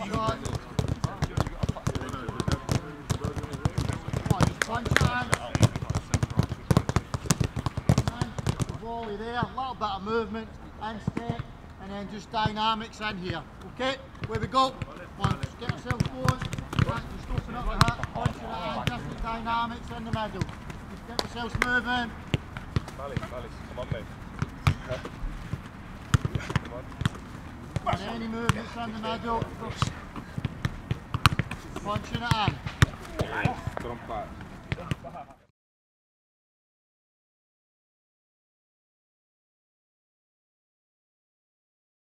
on. Just punch it in. Volley there, a little bit of movement, and step, and then just dynamics in here. Okay, where we go. One, just get ourselves going. Right, just open up the hip, punch it in, different dynamics in the middle. Just get ourselves moving. Malice, come on mate. Come on. And any movements in the middle. Just punching it in. Trompa.